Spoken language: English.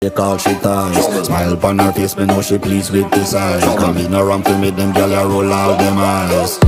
Take all she ties. Smile upon her face, me know she pleased with this eye. Come in around to meet them, girl, I roll out them eyes.